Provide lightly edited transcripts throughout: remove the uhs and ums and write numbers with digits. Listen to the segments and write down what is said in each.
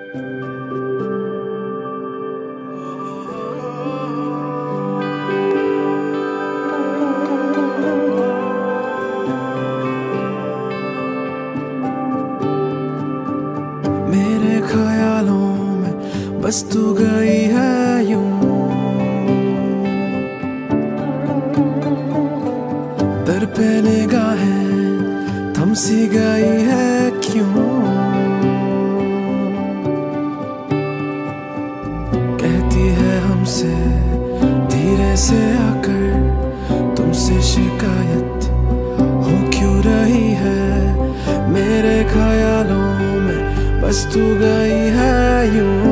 मेरे ख्यालों में बस तू गई है यूं, दर पे निगाहें थम सी गई है क्यों। कहती है हमसे धीरे से आकर तुमसे शिकायत हो क्यों रही है। मेरे ख्यालों में बस तू गई है यूं।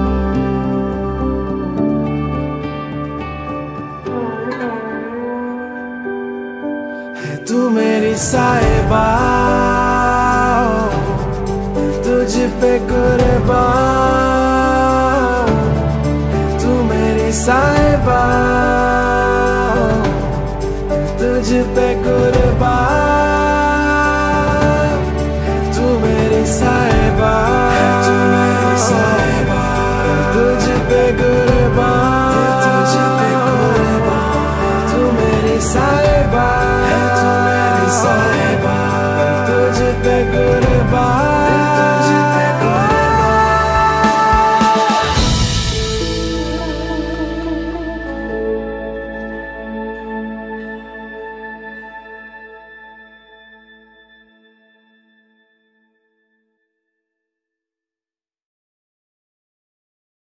है तू मेरी साहिबा, तुझ पे कुर्बान। तू मेरी साहिबा, तुझ पे कुर्बान। तू मेरी साहिबा, तू मेरी साहिबा, तुझ पे कुर्बान, तुझ पे कुर्बान। तू मेरी साहिबा, तू मेरी साहिबा, तुझ पे कुर्बान।